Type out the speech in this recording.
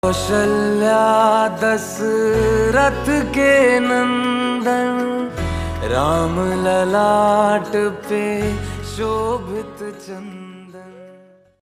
कौशल्या दशरथ के नंदन, राम ललाट पे शोभित चंदन।